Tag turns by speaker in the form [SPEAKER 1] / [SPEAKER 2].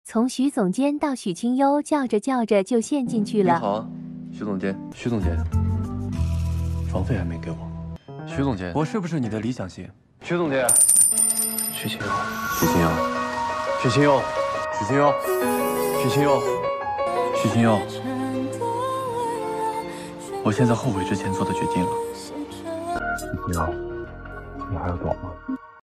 [SPEAKER 1] 从徐总监到许清幽，叫着叫着就陷进去了。
[SPEAKER 2] 你好，徐总监。徐总监，房费还没给我。徐总监，我是不是你的理想型？徐总监，许清幽，许清幽，许清幽，许清幽，许清幽，许清幽，我现在后悔之前做的决定了。许清幽，你还要躲吗？